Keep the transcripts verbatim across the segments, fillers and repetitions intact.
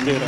brincadeira.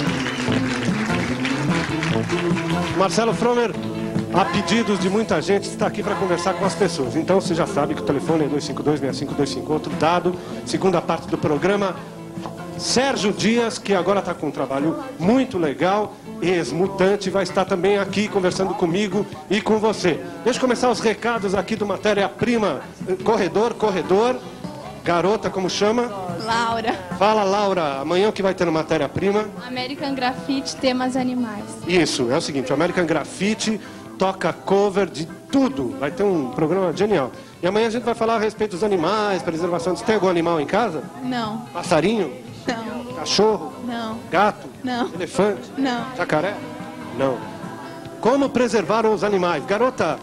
Marcelo Fromer, a pedidos de muita gente, está aqui para conversar com as pessoas. Então você já sabe que o telefone é dois cinco dois, seis cinco dois cinco. Outro dado, segunda parte do programa, Sérgio Dias, que agora está com um trabalho muito legal, ex-mutante, vai estar também aqui conversando comigo e com você. Deixa eu começar os recados aqui do Matéria-Prima. Corredor, corredor. Garota, como chama? Laura. Fala, Laura. Amanhã o que vai ter no Matéria-Prima? American Graffiti, temas animais. Isso, é o seguinte, o American Graffiti toca cover de tudo. Vai ter um programa genial. E amanhã a gente vai falar a respeito dos animais, preservação. Você tem algum animal em casa? Não. Passarinho? Não. Cachorro? Não. Gato? Não. Elefante? Não. Jacaré? Não. Como preservar os animais? Garota,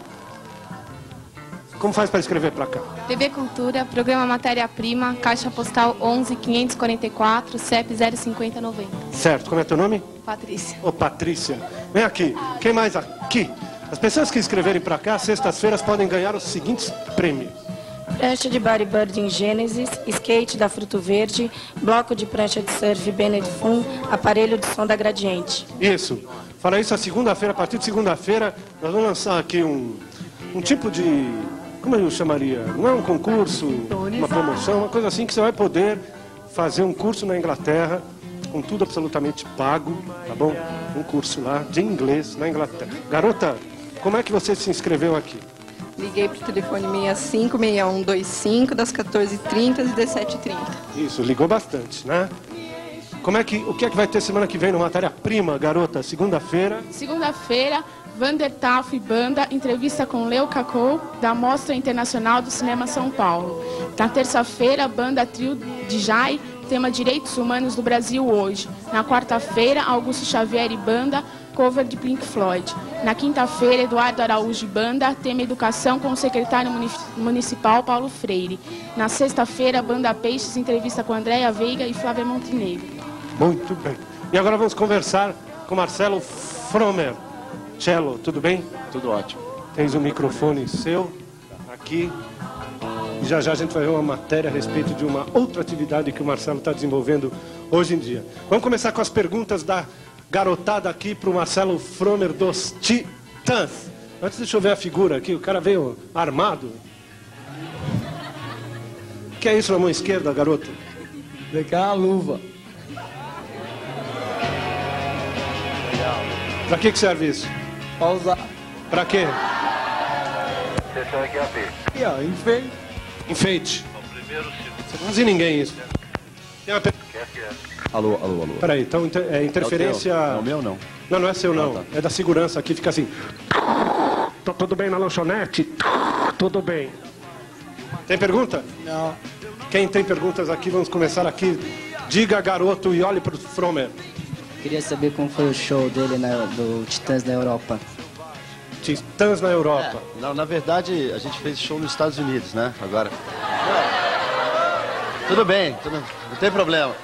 como faz para escrever para cá? T V Cultura, programa Matéria-Prima, Caixa Postal onze quinhentos e quarenta e quatro, C E P zero cinquenta noventa. Certo, como é teu nome? Patrícia. Ô, Patrícia, vem aqui. Quem mais aqui? As pessoas que escreverem para cá, sextas-feiras, podem ganhar os seguintes prêmios. Prancha de bodyboard em Gênesis, skate da Fruto Verde, bloco de prancha de surf Bennett Fun, aparelho de som da Gradiente. Isso. Fala isso a segunda-feira, a partir de segunda-feira, nós vamos lançar aqui um, um tipo de... Como eu chamaria? Não é um concurso, uma promoção, uma coisa assim que você vai poder fazer um curso na Inglaterra, com tudo absolutamente pago, tá bom? Um curso lá de inglês na Inglaterra. Garota, como é que você se inscreveu aqui? Liguei para o telefone sessenta e cinco, sessenta e um, vinte e cinco, das quatorze e trinta às dezessete e trinta. Isso, ligou bastante, né? Como é que, o que é que vai ter semana que vem no Matéria-Prima, garota? Segunda-feira? Segunda-feira, Vander Taff Banda, entrevista com Leo Cacou, da Mostra Internacional do Cinema São Paulo. Na terça-feira, banda Trio de Jai, tema Direitos Humanos do Brasil hoje. Na quarta-feira, Augusto Xavier e Banda, cover de Pink Floyd. Na quinta-feira, Eduardo Araújo e Banda, tema Educação com o secretário municipal Paulo Freire. Na sexta-feira, Banda Peixes, entrevista com Andréa Veiga e Flávia Montenegro. Muito bem. E agora vamos conversar com Marcelo Fromer. Cello, tudo bem? Tudo ótimo. Tens um microfone seu aqui. E já já a gente vai ver uma matéria a respeito de uma outra atividade que o Marcelo está desenvolvendo hoje em dia. Vamos começar com as perguntas da garotada aqui para o Marcelo Fromer dos Titãs. Antes deixa eu ver a figura aqui, o cara veio armado. O que é isso na mão esquerda, garoto? Vem cá a luva. Para que que serve isso? Pra usar. Pra quê? Aqui, ó, enfeite. Enfeite. Você não viu ninguém isso. Tem uma per... Alô, alô, alô. Peraí, então inter... é interferência... É o, é o meu, não? Não, não é seu, não. Ah, tá. É da segurança aqui, fica assim. Tá tudo bem na lanchonete? Tudo bem. Tem pergunta? Não. Quem tem perguntas aqui, vamos começar aqui. Diga, garoto, e olhe pro Fromer. Queria saber como foi o show dele na, do Titãs na Europa. Titãs na Europa. É, não, na verdade, a gente fez show nos Estados Unidos, né? Agora. Tudo bem, tudo, não tem problema.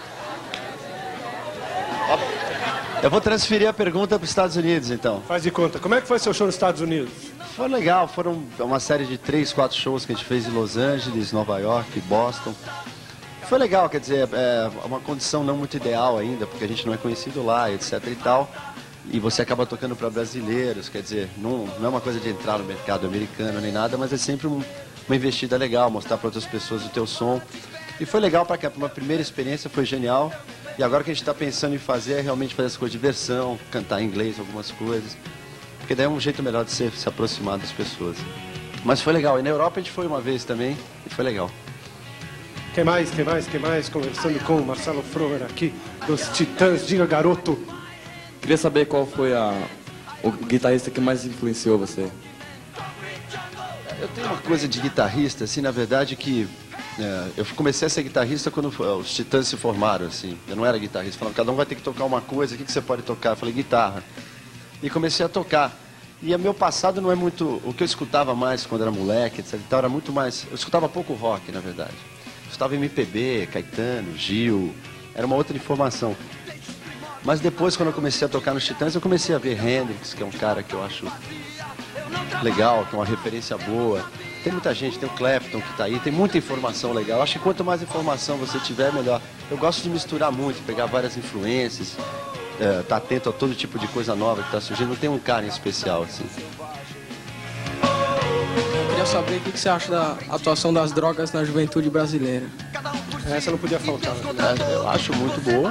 Eu vou transferir a pergunta para os Estados Unidos, então. Faz de conta. Como é que foi seu show nos Estados Unidos? Foi legal, foram uma série de três, quatro shows que a gente fez em Los Angeles, Nova York, Boston. Foi legal, quer dizer, é uma condição não muito ideal ainda, porque a gente não é conhecido lá, etc e tal. E você acaba tocando para brasileiros, quer dizer, não, não é uma coisa de entrar no mercado americano nem nada, mas é sempre um, uma investida legal, mostrar para outras pessoas o teu som. E foi legal para cá, uma primeira experiência, foi genial. E agora o que a gente está pensando em fazer é realmente fazer essa coisa de versão, cantar em inglês algumas coisas. Porque daí é um jeito melhor de se, se aproximar das pessoas. Mas foi legal, e na Europa a gente foi uma vez também, e foi legal. Quem mais, quem mais, quem mais? Conversando com o Marcelo Fromer aqui, dos Titãs. Diga, garoto. Queria saber qual foi a, o guitarrista que mais influenciou você. Eu tenho uma coisa de guitarrista, assim, na verdade que... É, eu comecei a ser guitarrista quando os Titãs se formaram, assim. Eu não era guitarrista. Falaram, cada um vai ter que tocar uma coisa, o que, que você pode tocar? Eu falei, guitarra. E comecei a tocar. E o meu passado não é muito... O que eu escutava mais quando era moleque, etcétera e tal, era muito mais... Eu escutava pouco rock, na verdade. Eu escutava M P B, Caetano, Gil... Era uma outra informação. Mas depois, quando eu comecei a tocar nos Titãs, eu comecei a ver Hendrix, que é um cara que eu acho legal, que é uma referência boa. tem muita gente, tem o Clapton que está aí, tem muita informação legal. Acho que quanto mais informação você tiver, melhor. Eu gosto de misturar muito, pegar várias influências, é, tá atento a todo tipo de coisa nova que está surgindo. Não tem um cara em especial, assim. Eu queria saber o que você acha da atuação das drogas na juventude brasileira. Essa não podia faltar. É, eu acho muito boa.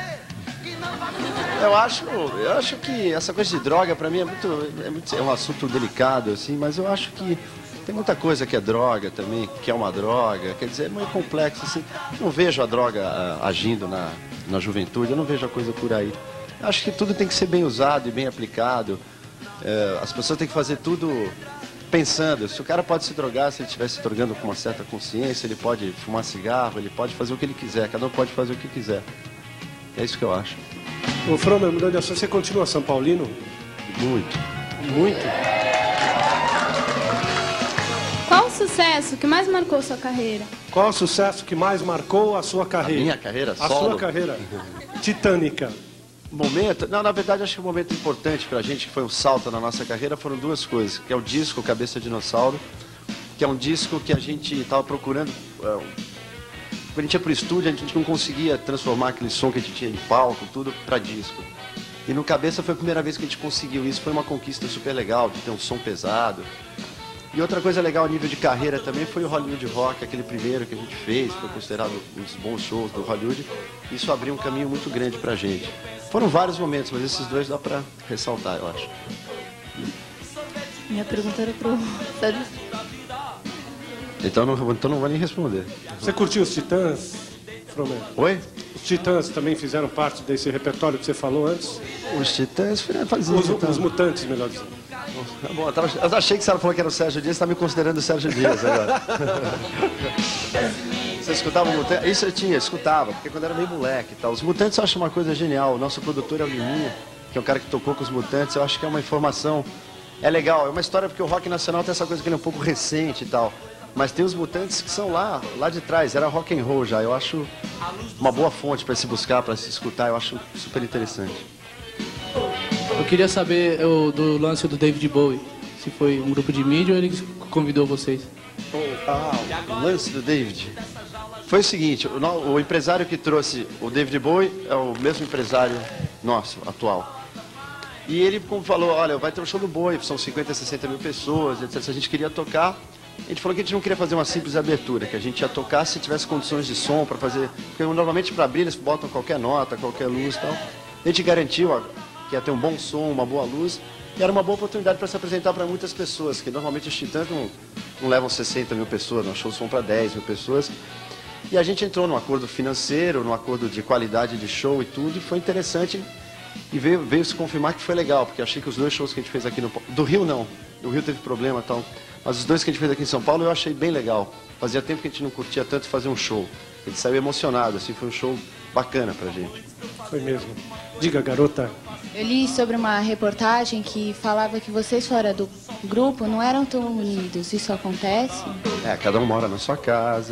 Eu acho, eu acho que essa coisa de droga, para mim, é, muito, é, muito, é um assunto delicado, assim, mas eu acho que tem muita coisa que é droga também, que é uma droga, quer dizer, é meio complexo, assim. Eu não vejo a droga a, agindo na, na juventude, eu não vejo a coisa por aí. Eu acho que tudo tem que ser bem usado e bem aplicado. É, as pessoas têm que fazer tudo pensando. Se o cara pode se drogar, se ele estiver se drogando com uma certa consciência, ele pode fumar cigarro, ele pode fazer o que ele quiser, cada um pode fazer o que quiser. É isso que eu acho. Ô, Fromer, mudando de assunto, você continua São Paulino? Muito. Muito? Qual o sucesso que mais marcou sua carreira? Qual o sucesso que mais marcou a sua carreira? A minha carreira? A Solo? sua carreira titânica. Momento? Não, na verdade, acho que o momento importante pra gente, que foi um salto na nossa carreira, foram duas coisas. Que é o disco Cabeça de Dinossauro, que é um disco que a gente estava procurando... É, quando a gente ia pro estúdio, a gente não conseguia transformar aquele som que a gente tinha de palco, tudo, para disco. E no Cabeça foi a primeira vez que a gente conseguiu isso, foi uma conquista super legal, de ter um som pesado. E outra coisa legal a nível de carreira também foi o Hollywood Rock, aquele primeiro que a gente fez, foi considerado um dos bons shows do Hollywood. Isso abriu um caminho muito grande pra gente. Foram vários momentos, mas esses dois dá pra ressaltar, eu acho. Minha pergunta era pro Sérgio. Então não, então não vou nem responder. Você curtiu os Titãs, Fromer? Oi? Os Titãs também fizeram parte desse repertório que você falou antes? Os Titãs faziam. Os, os Mutantes, melhor dizendo. Bom, eu, tava, eu achei que você falou que era o Sérgio Dias, você está me considerando o Sérgio Dias agora. Você escutava o Mutantes? Isso eu tinha, escutava, porque quando era meio moleque e tal. Os Mutantes eu acho uma coisa genial. O nosso produtor é o Liminha, que é o cara que tocou com os Mutantes. Eu acho que é uma informação... É legal, é uma história porque o rock nacional tem essa coisa que ele é um pouco recente e tal. Mas tem os Mutantes que são lá, lá de trás, era rock and roll já. Eu acho uma boa fonte para se buscar, para se escutar, eu acho super interessante. Eu queria saber eu, do lance do David Bowie, se foi um grupo de mídia ou ele convidou vocês? Ah, o lance do David foi o seguinte, o, o empresário que trouxe o David Bowie é o mesmo empresário nosso, atual. E ele como falou, olha, vai ter um show do Bowie, são cinquenta, sessenta mil pessoas, etcétera. Se a gente queria tocar, a gente falou que a gente não queria fazer uma simples abertura, que a gente ia tocar se tivesse condições de som para fazer... Porque normalmente para abrir eles botam qualquer nota, qualquer luz e tal. A gente garantiu ó, que ia ter um bom som, uma boa luz, e era uma boa oportunidade para se apresentar para muitas pessoas, que normalmente os Titãs não, não levam sessenta mil pessoas, nós shows são para dez mil pessoas. E a gente entrou num acordo financeiro, num acordo de qualidade de show e tudo, e foi interessante. E veio, veio se confirmar que foi legal, porque achei que os dois shows que a gente fez aqui no... Do Rio não, do Rio teve problema e tal. Mas os dois que a gente fez aqui em São Paulo eu achei bem legal. Fazia tempo que a gente não curtia tanto fazer um show. A gente saiu emocionado, assim, foi um show bacana pra gente. Foi mesmo. Diga, garota. Eu li sobre uma reportagem que falava que vocês fora do grupo não eram tão unidos. Isso acontece? É, cada um mora na sua casa.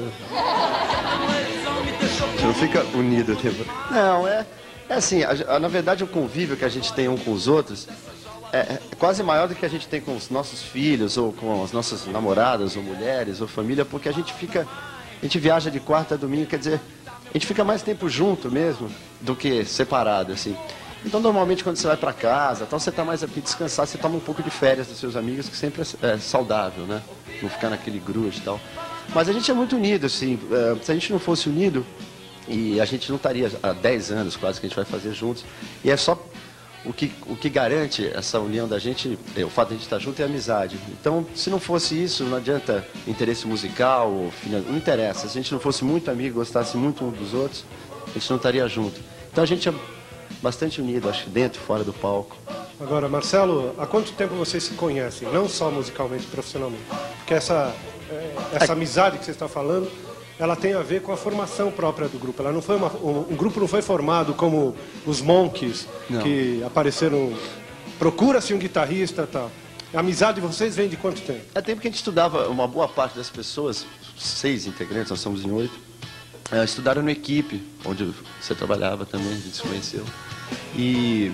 Você não fica unido. Tipo... Não, é, é assim, a, a, na verdade o convívio que a gente tem um com os outros é, é quase maior do que a gente tem com os nossos filhos, ou com as nossas namoradas, ou mulheres, ou família, porque a gente fica, a gente viaja de quarta a domingo, quer dizer, a gente fica mais tempo junto mesmo do que separado, assim. Então, normalmente, quando você vai para casa, tal, você está mais aqui descansar, você toma um pouco de férias dos seus amigos, que sempre é, é saudável, né? Não ficar naquele grude e tal. Mas a gente é muito unido, assim. É, se a gente não fosse unido, e a gente não estaria há dez anos quase que a gente vai fazer juntos. E é só o que, o que garante essa união da gente, é, o fato de a gente estar junto é a amizade. Então, se não fosse isso, não adianta interesse musical, ou, não interessa. Se a gente não fosse muito amigo, gostasse muito um dos outros, a gente não estaria junto. Então, a gente é bastante unido, acho que dentro e fora do palco. Agora, Marcelo, há quanto tempo vocês se conhecem? Não só musicalmente, profissionalmente. Porque essa, essa amizade que você está falando, ela tem a ver com a formação própria do grupo. Ela não foi uma, um, um grupo não foi formado como os Monkees, não, que apareceram... Procura-se um guitarrista e tal. A amizade de vocês vem de quanto tempo? É tempo que a gente estudava, uma boa parte das pessoas, seis integrantes, nós somos em oito, é, estudaram no Equipe, onde você trabalhava também, a gente se conheceu. E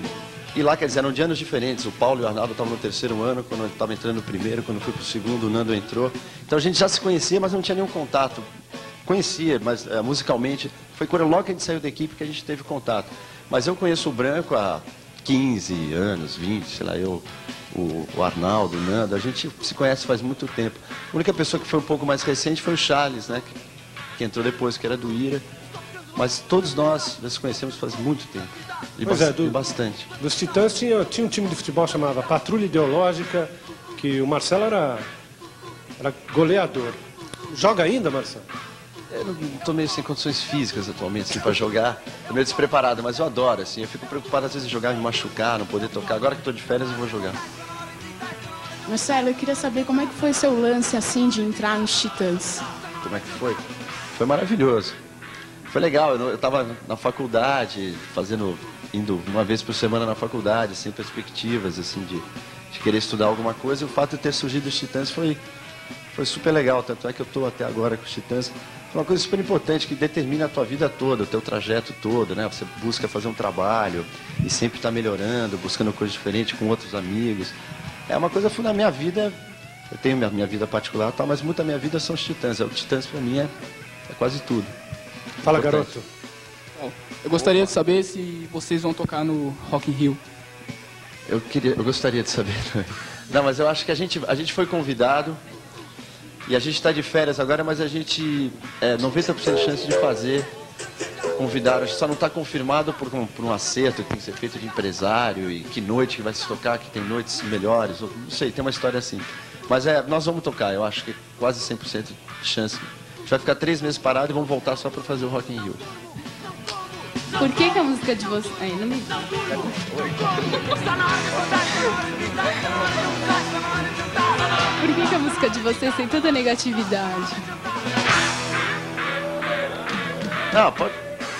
E lá, quer dizer, eram de anos diferentes. O Paulo e o Arnaldo estavam no terceiro ano, quando eu estava entrando no primeiro, quando eu fui para o segundo, o Nando entrou. Então a gente já se conhecia, mas não tinha nenhum contato. Conhecia, mas é, musicalmente, foi quando logo que a gente saiu da equipe que a gente teve contato. Mas eu conheço o Branco há quinze anos, vinte, sei lá, eu, o, o Arnaldo, o Nando, a gente se conhece faz muito tempo. A única pessoa que foi um pouco mais recente foi o Charles, né, que, que entrou depois, que era do Ira. Mas todos nós já se conhecemos faz muito tempo. E, pois ba é, do, e bastante. Dos Titãs tinha, tinha um time de futebol chamado Patrulha Ideológica, que o Marcelo era, era goleador. Joga ainda, Marcelo? Eu não estou meio sem condições físicas atualmente, assim, para jogar. Estou meio despreparado, mas eu adoro, assim. Eu fico preocupado às vezes em jogar, me machucar, não poder tocar. Agora que estou de férias, eu vou jogar. Marcelo, eu queria saber como é que foi seu lance, assim, de entrar nos Titãs. Como é que foi? Foi maravilhoso. Foi legal, eu estava na faculdade, fazendo, indo uma vez por semana na faculdade, sem perspectivas, assim, de, de querer estudar alguma coisa. E o fato de ter surgido os Titãs foi, foi super legal, tanto é que eu estou até agora com os Titãs. É uma coisa super importante que determina a tua vida toda, o teu trajeto todo, né? Você busca fazer um trabalho e sempre está melhorando, buscando coisas diferentes com outros amigos. É uma coisa fundamental. Na minha vida, eu tenho minha, minha vida particular, tal, mas muito da minha vida são os Titãs. O Titãs para mim é, é quase tudo. Fala, importante. garoto. Bom, eu gostaria de saber se vocês vão tocar no Rock in Rio. Eu, queria, eu gostaria de saber. Não, mas eu acho que a gente, a gente foi convidado e a gente está de férias agora, mas a gente é noventa por cento de chance de fazer. Convidaram, a gente só não está confirmado por um, por um acerto que tem que ser feito de empresário e que noite que vai se tocar, que tem noites melhores, ou, não sei, tem uma história assim. Mas é, nós vamos tocar, eu acho que quase cem por cento de chance. A gente vai ficar três meses parado e vamos voltar só para fazer o Rock in Rio. Por que, que a música de vocês... Ai, não me... Por que, que a música de vocês tem tanta negatividade? Não, pode...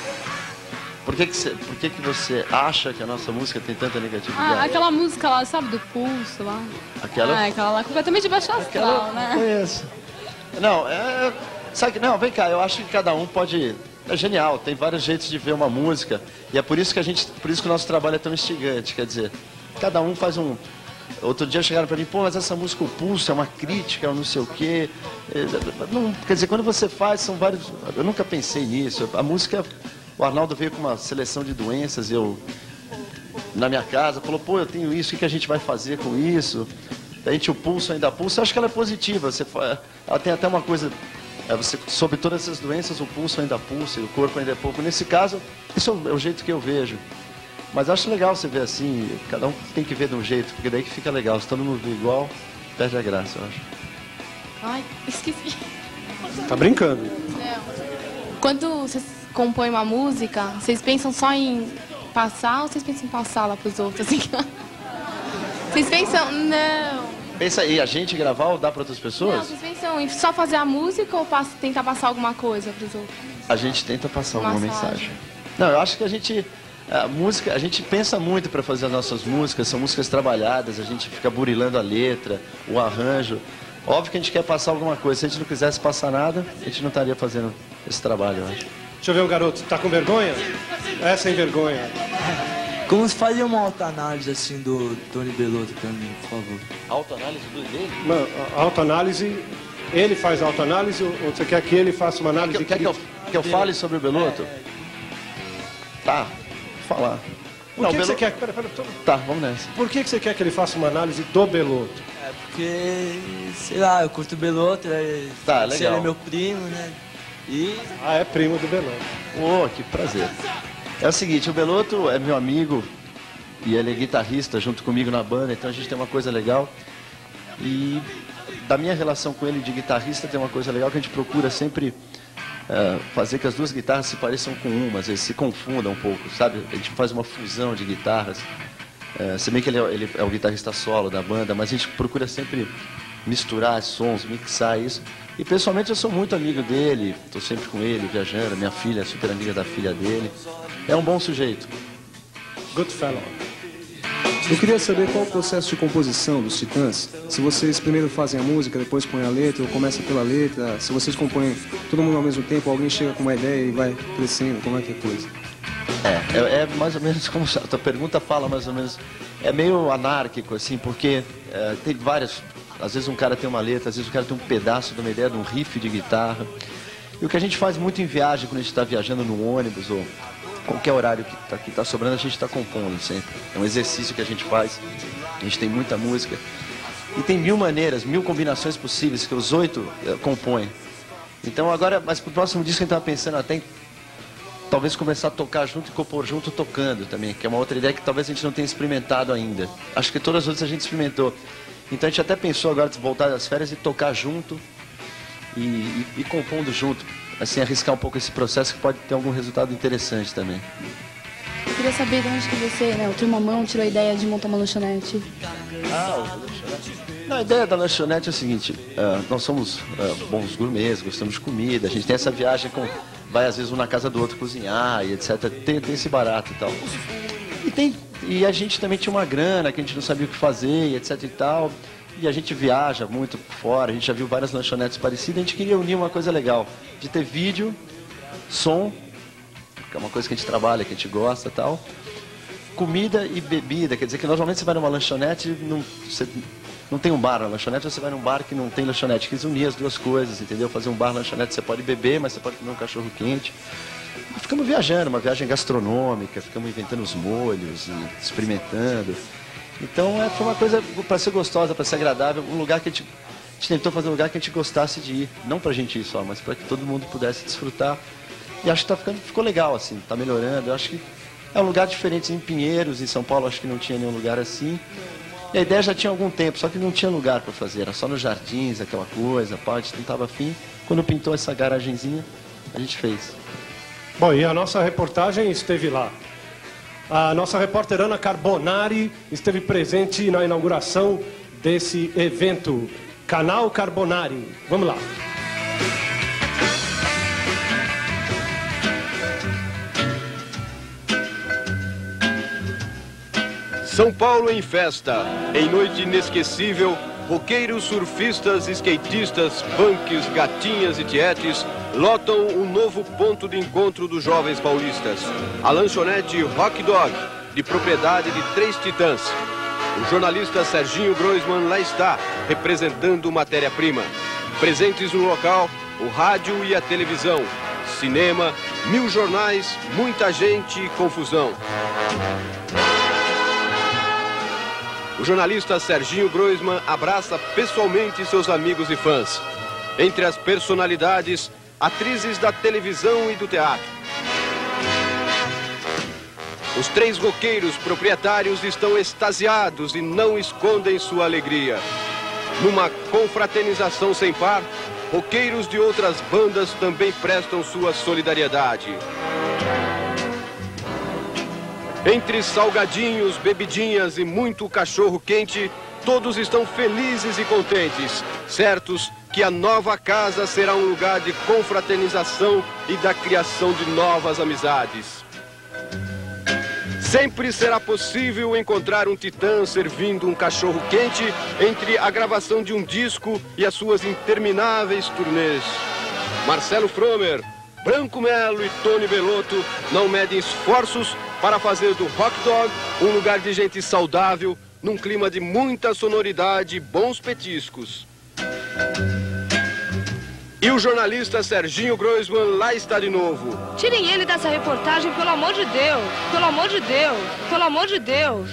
Por que que você, por que que você acha que a nossa música tem tanta negatividade? Ah, aquela música lá, sabe, do Pulso lá? Aquela? Ah, aquela lá completamente baixa astral, Aquela... né? Conheço. Não, é... Sabe, não, vem cá, eu acho que cada um pode... É genial, tem vários jeitos de ver uma música e é por isso que a gente, por isso que o nosso trabalho é tão instigante, quer dizer, cada um faz um... Outro dia chegaram para mim, pô, mas essa música, o Pulso, é uma crítica, é um não sei o quê. Não, quer dizer, quando você faz, são vários... Eu nunca pensei nisso. A música, o Arnaldo veio com uma seleção de doenças, eu, na minha casa, falou, pô, eu tenho isso, o que a gente vai fazer com isso? A gente, o Pulso ainda pulsa, eu acho que ela é positiva, você, ela tem até uma coisa... É, você, sobre todas essas doenças, o pulso ainda pulsa, o corpo ainda é pouco. Nesse caso, isso é o jeito que eu vejo. Mas acho legal você ver assim, cada um tem que ver de um jeito, porque daí que fica legal. Se todo mundo vê igual, perde a graça, eu acho. Ai, esqueci. Tá brincando. Não. Quando vocês compõem uma música, vocês pensam só em passar ou vocês pensam em passá-la pros outros? Assim? Vocês pensam, não... Pensa aí, a gente gravar ou dar para outras pessoas? Não, vocês pensam em só fazer a música ou passa, tentar passar alguma coisa para os outros? A gente tenta passar Uma alguma mensagem. mensagem. Não, eu acho que a gente... A música, a gente pensa muito para fazer as nossas músicas, são músicas trabalhadas, a gente fica burilando a letra, o arranjo. Óbvio que a gente quer passar alguma coisa, se a gente não quisesse passar nada, a gente não estaria fazendo esse trabalho, eu acho. Deixa eu ver um garoto, tá com vergonha? É sem vergonha. Como se fazia uma autoanálise assim do Tony Bellotto pra mim, por favor? Autoanálise dele? Uma autoanálise, ele faz autoanálise ou você quer que ele faça uma análise Quer que, eu, que eu fale sobre o Bellotto? É. Tá, vou falar. Por Não, que, que Bellotto... você quer... Pera, pera, tô... Tá, vamos nessa. Por que, que você quer que ele faça uma análise do Bellotto? É porque, sei lá, eu curto o Bellotto, é... Tá, legal. Ele é meu primo, né? E... Ah, é primo do Bellotto. Oh, que prazer. É o seguinte, o Bellotto é meu amigo e ele é guitarrista junto comigo na banda, então a gente tem uma coisa legal. E da minha relação com ele de guitarrista tem uma coisa legal que a gente procura sempre uh, fazer que as duas guitarras se pareçam com uma, às vezes se confundam um pouco, sabe? A gente faz uma fusão de guitarras. Uh, se bem que ele é, ele é o guitarrista solo da banda, mas a gente procura sempre misturar sons, mixar isso. E pessoalmente eu sou muito amigo dele, estou sempre com ele, viajando, minha filha é super amiga da filha dele. É um bom sujeito. Good fellow. Eu queria saber qual o processo de composição dos Titãs. Se vocês primeiro fazem a música, depois põem a letra, ou começa pela letra. Se vocês compõem todo mundo ao mesmo tempo, alguém chega com uma ideia e vai crescendo, como é que é a coisa? É, é, é mais ou menos como a tua pergunta fala, mais ou menos. É meio anárquico, assim, porque é, tem várias... Às vezes um cara tem uma letra, às vezes o cara tem um pedaço de uma ideia, de um riff de guitarra. E o que a gente faz muito em viagem, quando a gente está viajando no ônibus ou qualquer horário que está que tá sobrando, a gente está compondo sempre. É um exercício que a gente faz. A gente tem muita música. E tem mil maneiras, mil combinações possíveis que os oito é, compõem. Então agora, mas pro próximo disco a gente estava pensando até em talvez começar a tocar junto e compor junto tocando também, que é uma outra ideia que talvez a gente não tenha experimentado ainda. Acho que todas as outras a gente experimentou. Então a gente até pensou agora de voltar das férias e tocar junto e, e, e compondo junto. Assim, arriscar um pouco esse processo que pode ter algum resultado interessante também. Eu queria saber de onde que você, né, o Turmamão, tirou a ideia de montar uma lanchonete. Ah, o lanchonete. Não, a ideia da lanchonete é o seguinte, uh, nós somos uh, bons gourmets, gostamos de comida, a gente tem essa viagem com... Vai às vezes um na casa do outro cozinhar e etcétera. Tem, tem esse barato e tal. E, tem, e a gente também tinha uma grana que a gente não sabia o que fazer e etc e tal. E a gente viaja muito fora, a gente já viu várias lanchonetes parecidas. A gente queria unir uma coisa legal, de ter vídeo, som, que é uma coisa que a gente trabalha, que a gente gosta e tal. Comida e bebida, quer dizer que normalmente você vai numa lanchonete, não, você não tem um bar na lanchonete, você vai num bar que não tem lanchonete. Quis unir as duas coisas, entendeu? Fazer um bar, lanchonete, você pode beber, mas você pode comer um cachorro quente. E ficamos viajando, uma viagem gastronômica, ficamos inventando os molhos e experimentando. Então é, foi uma coisa para ser gostosa, para ser agradável, um lugar que a gente, a gente tentou fazer um lugar que a gente gostasse de ir. Não pra gente ir só, mas para que todo mundo pudesse desfrutar. E acho que tá ficando, ficou legal, assim, tá melhorando. Eu acho que é um lugar diferente em Pinheiros, em São Paulo acho que não tinha nenhum lugar assim. E a ideia já tinha algum tempo, só que não tinha lugar para fazer, era só nos jardins, aquela coisa, pá, a gente não estava afim. Quando pintou essa garagenzinha, a gente fez. Bom, e a nossa reportagem esteve lá. A nossa repórter Ana Carbonari esteve presente na inauguração desse evento, Canal Carbonari. Vamos lá. São Paulo em festa, em noite inesquecível, roqueiros, surfistas, skatistas, punks, gatinhas e tietes lotam um novo ponto de encontro dos jovens paulistas. A lanchonete Rock Dog, de propriedade de três titãs. O jornalista Serginho Groisman lá está, representando matéria-prima. Presentes no local, o rádio e a televisão, cinema, mil jornais, muita gente e confusão. O jornalista Serginho Groisman abraça pessoalmente seus amigos e fãs. Entre as personalidades, atrizes da televisão e do teatro. Os três roqueiros proprietários estão extasiados e não escondem sua alegria. Numa confraternização sem par, roqueiros de outras bandas também prestam sua solidariedade. Entre salgadinhos, bebidinhas e muito cachorro quente, todos estão felizes e contentes, certos que a nova casa será um lugar de confraternização e da criação de novas amizades. Sempre será possível encontrar um titã servindo um cachorro quente entre a gravação de um disco e as suas intermináveis turnês. Marcelo Fromer, Branco Melo e Tony Bellotto não medem esforços para fazer do Rock Dog um lugar de gente saudável, num clima de muita sonoridade e bons petiscos. E o jornalista Serginho Groisman lá está de novo. Tirem ele dessa reportagem, pelo amor de Deus! Pelo amor de Deus! Pelo amor de Deus!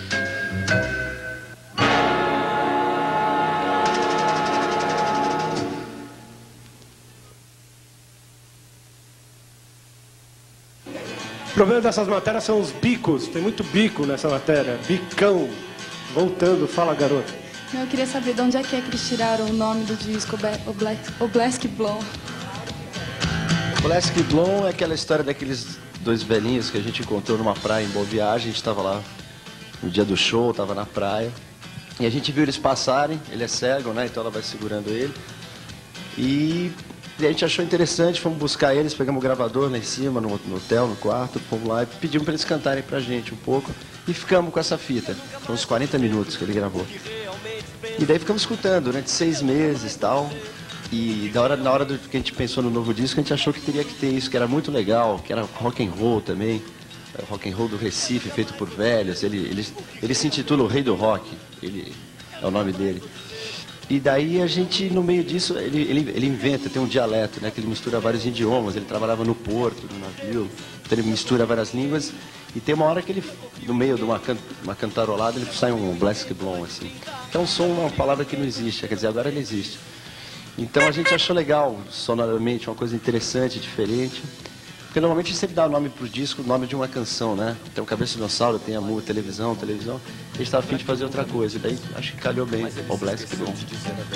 O problema dessas matérias são os bicos. Tem muito bico nessa matéria. Bicão. Voltando, fala, garoto. Eu queria saber de onde é que é que eles tiraram o nome do disco, o Black, o Black Blonde. O Black Blonde é aquela história daqueles dois velhinhos que a gente encontrou numa praia em Boa Viagem. A gente estava lá no dia do show, estava na praia. E a gente viu eles passarem. Ele é cego, né? Então ela vai segurando ele. E... E a gente achou interessante, fomos buscar eles, pegamos o gravador lá em cima, no, no hotel, no quarto, fomos lá e pedimos para eles cantarem pra gente um pouco. E ficamos com essa fita. Foram uns quarenta minutos que ele gravou. E daí ficamos escutando durante seis meses e tal. E da hora, na hora do que a gente pensou no novo disco, a gente achou que teria que ter isso, que era muito legal, que era rock and roll também. rock and roll do Recife, feito por velhos. Ele, ele, ele se intitula o Rei do Rock, ele, é o nome dele. E daí a gente, no meio disso, ele, ele, ele inventa, tem um dialeto, né, que ele mistura vários idiomas. Ele trabalhava no porto, no navio, então ele mistura várias línguas. E tem uma hora que ele, no meio de uma, can, uma cantarolada, ele sai um Black Blonde, assim. Que é um som, uma palavra que não existe, quer dizer, agora ele existe. Então a gente achou legal, sonoramente, uma coisa interessante, diferente. Porque normalmente a gente sempre dá o nome pro disco, o nome de uma canção, né? Tem o Cabeça de Dinossauro, tem a Mu, televisão, televisão. A gente estava a fim de fazer outra coisa, daí acho que calhou bem, o Black Blonde.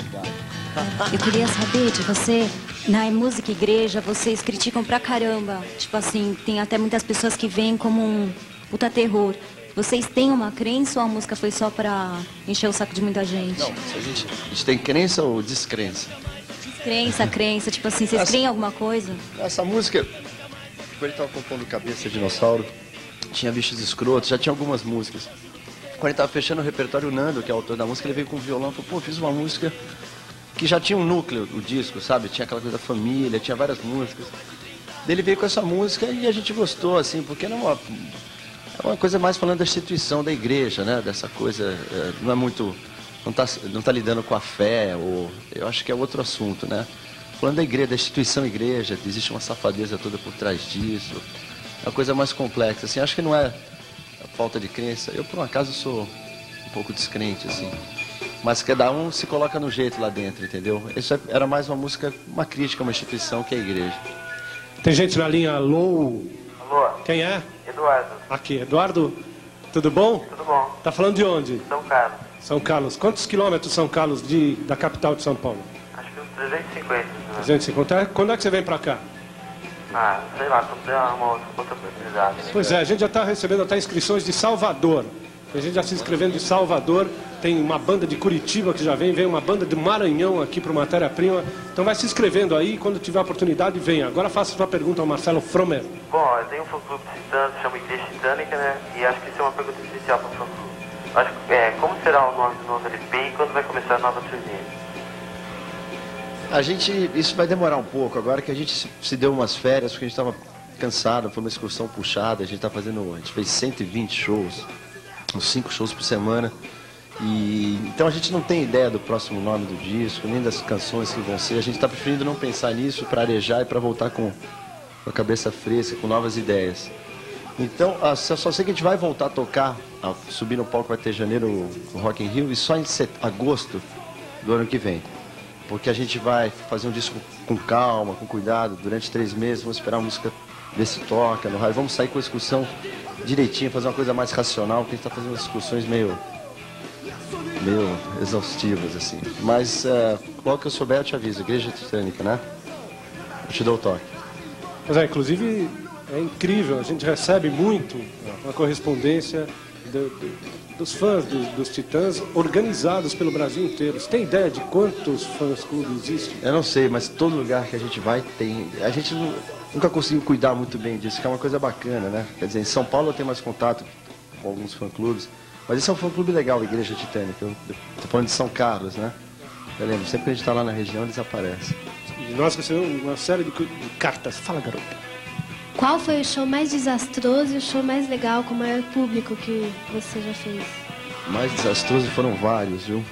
Eu queria saber de você, na música igreja, vocês criticam pra caramba. Tipo assim, tem até muitas pessoas que veem como um puta terror. Vocês têm uma crença ou a música foi só pra encher o saco de muita gente? Não, a gente, a gente tem crença ou descrença? Crença, crença, tipo assim, vocês essa, creem em alguma coisa? Essa música, quando ele tava compondo Cabeça de Dinossauro, tinha Bichos Escrotos, já tinha algumas músicas. Quando ele tava fechando o repertório, o Nando, que é o autor da música, ele veio com o violão e falou, pô, fiz uma música que já tinha um núcleo, o disco, sabe? Tinha aquela coisa da família, tinha várias músicas. Daí ele veio com essa música e a gente gostou, assim, porque não é uma, é uma coisa mais falando da instituição da igreja, né? Dessa coisa, é, não é muito, não tá, não tá lidando com a fé, ou, eu acho que é outro assunto, né? Falando da igreja, da instituição igreja, existe uma safadeza toda por trás disso, é uma coisa mais complexa, assim, acho que não é a falta de crença. Eu, por um acaso, sou um pouco descrente, assim. Mas cada um se coloca no jeito lá dentro, entendeu? Isso era mais uma música, uma crítica a uma instituição que é a igreja. Tem gente na linha, alô? Alô? Quem é? Eduardo. Aqui, Eduardo, tudo bom? Tudo bom. Tá falando de onde? São Carlos. São Carlos. Quantos quilômetros São Carlos de, da capital de São Paulo? Acho que uns trezentos e cinquenta. Né? trezentos e cinquenta. Quando é que você vem pra cá? Ah, sei lá, quando der uma outra oportunidade. Pois é, a gente já está recebendo até inscrições de Salvador. A gente já se inscrevendo de Salvador, tem uma banda de Curitiba que já vem, vem uma banda de Maranhão aqui para o Matéria-Prima. Então vai se inscrevendo aí, quando tiver a oportunidade, venha. Agora faça sua pergunta ao Marcelo Fromer. Bom, eu tenho um fã-clube titânico, chama Igreja Titânica, né? E acho que isso é uma pergunta especial para o fã-clube. Acho que, é, como será o nome do novo L P e quando vai começar a nova turnê? A gente, isso vai demorar um pouco, agora que a gente se, se deu umas férias, porque a gente estava cansado, foi uma excursão puxada, a gente está fazendo, a gente fez cento e vinte shows. Uns cinco shows por semana. E então a gente não tem ideia do próximo nome do disco, nem das canções que vão ser. A gente está preferindo não pensar nisso para arejar e para voltar com, com a cabeça fresca, com novas ideias. Então, eu só sei que a gente vai voltar a tocar, a subir no palco vai ter janeiro o Rock in Rio e só em set... agosto do ano que vem. Porque a gente vai fazer um disco com calma, com cuidado, durante três meses, vamos esperar a música ver se toca no rádio, vamos sair com a excursão direitinho, fazer uma coisa mais racional, porque a gente está fazendo umas discussões meio, meio exaustivas, assim. Mas, uh, logo que eu souber, eu te aviso. Igreja Titânica, né? Eu te dou o toque. Pois é, inclusive, é incrível, a gente recebe muito uma correspondência do, do, dos fãs do, dos Titãs organizados pelo Brasil inteiro. Você tem ideia de quantos fãs-clubes existem? Eu não sei, mas todo lugar que a gente vai tem... A gente não... Nunca conseguiu cuidar muito bem disso, que é uma coisa bacana, né? Quer dizer, em São Paulo eu tenho mais contato com alguns fã-clubes, mas esse é um fã-clube legal, Igreja Titânica. Eu tô falando de São Carlos, né? Eu lembro, sempre que a gente tá lá na região, eles aparecem. E nós recebemos uma série de, de cartas. Fala, garota. Qual foi o show mais desastroso e o show mais legal com o maior público que você já fez? Mais desastroso foram vários, viu?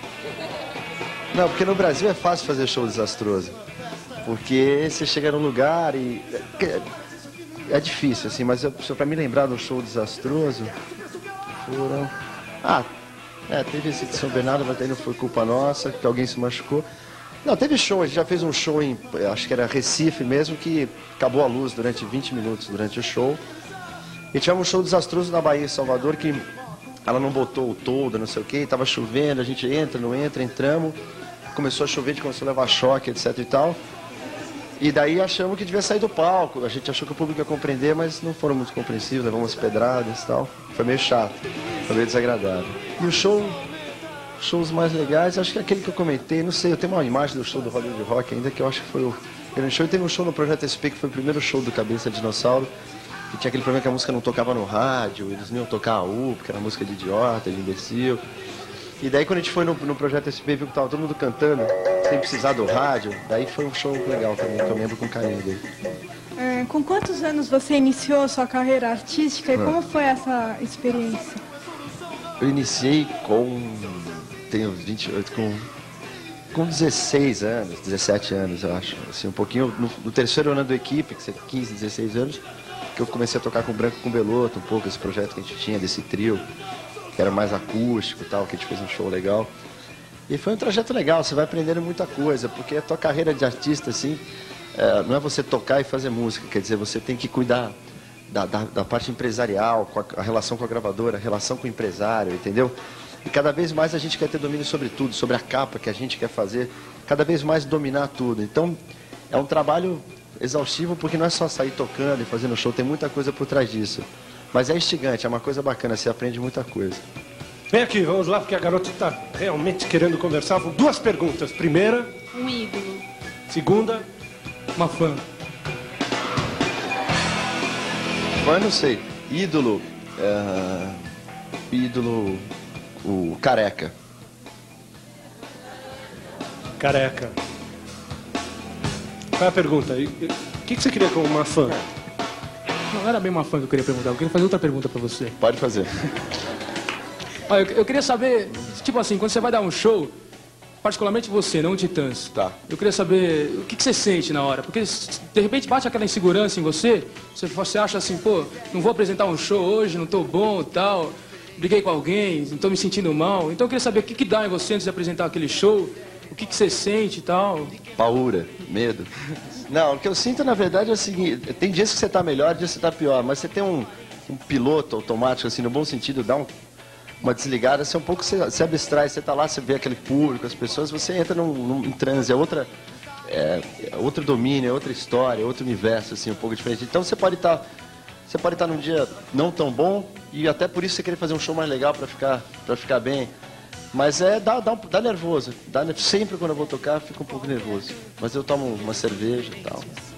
Não, porque no Brasil é fácil fazer show desastroso. Porque você chega num lugar e... É difícil, assim, mas eu, pra me lembrar do show desastroso, foram... Ah, é, teve esse de São Bernardo, mas aí não foi culpa nossa, que alguém se machucou. Não, teve show, a gente já fez um show em, acho que era Recife mesmo, que acabou a luz durante vinte minutos durante o show. E tivemos um show desastroso na Bahia, em Salvador, que ela não botou o toldo, não sei o que, tava chovendo, a gente entra, não entra, entramos, começou a chover, a gente começou a levar choque, etc e tal. E daí achamos que devia sair do palco, a gente achou que o público ia compreender, mas não foram muito compreensivos, levamos umas pedradas e tal. Foi meio chato, foi meio desagradável. E o show, shows mais legais, acho que é aquele que eu comentei, não sei, eu tenho uma imagem do show do Hollywood Rock ainda, que eu acho que foi o grande show. E teve um show no Projeto S P, que foi o primeiro show do Cabeça de Dinossauro, que tinha aquele problema que a música não tocava no rádio, eles não iam tocar a U, porque era música de idiota, de imbecil. E daí quando a gente foi no, no Projeto S P, viu que tava todo mundo cantando, sem precisar do rádio, daí foi um show legal também, que eu lembro com carinho dele. É, com quantos anos você iniciou sua carreira artística e Hum. como foi essa experiência? Eu iniciei com... tenho vinte e oito, com... com dezesseis anos, dezessete anos, eu acho. Assim, um pouquinho no, no terceiro ano do equipe, que é quinze, dezesseis anos, que eu comecei a tocar com o Branco e com o Beloto, um pouco esse projeto que a gente tinha, desse trio, que era mais acústico e tal, que a gente fez um show legal. E foi um trajeto legal, você vai aprendendo muita coisa, porque a tua carreira de artista, assim, é, não é você tocar e fazer música, quer dizer, você tem que cuidar da, da, da parte empresarial, com a, a relação com a gravadora, a relação com o empresário, entendeu? E cada vez mais a gente quer ter domínio sobre tudo, sobre a capa que a gente quer fazer, cada vez mais dominar tudo. Então, é um trabalho exaustivo, porque não é só sair tocando e fazendo show, tem muita coisa por trás disso. Mas é instigante, é uma coisa bacana, você aprende muita coisa. Vem aqui, vamos lá, porque a garota está realmente querendo conversar. Vou- Duas perguntas. Primeira, Um ídolo. segunda, uma fã. Fã, não sei. Ídolo. é, Ídolo. O Careca. Careca. Qual é a pergunta? E- e- O que que você queria com uma fã? Não era bem uma fã que eu queria perguntar, eu queria fazer outra pergunta pra você. Pode fazer. Olha, eu, eu queria saber, tipo assim, quando você vai dar um show, particularmente você, não o Titãs. Tá. Eu queria saber o que, que você sente na hora, porque s- de repente bate aquela insegurança em você, você, você acha assim, pô, não vou apresentar um show hoje, não tô bom e tal, briguei com alguém, não tô me sentindo mal. Então eu queria saber o que, que dá em você antes de apresentar aquele show, o que, que você sente e tal. Paura, medo. Não, o que eu sinto, na verdade, é o seguinte, tem dias que você tá melhor, dias que você tá pior, mas você tem um, um piloto automático, assim, no bom sentido, dá um, uma desligada, você um pouco se, se abstrai, você tá lá, você vê aquele público, as pessoas, você entra num, num em transe, é outra, é, é outro domínio, é outra história, é outro universo, assim, um pouco diferente. Então você pode estar, você pode estar num dia não tão bom, e até por isso você querer fazer um show mais legal para ficar, para ficar bem. Mas é, dá, dá, um- dá nervoso. Dá, sempre quando eu vou tocar, eu fico um pouco nervoso. Mas eu tomo uma cerveja e tal.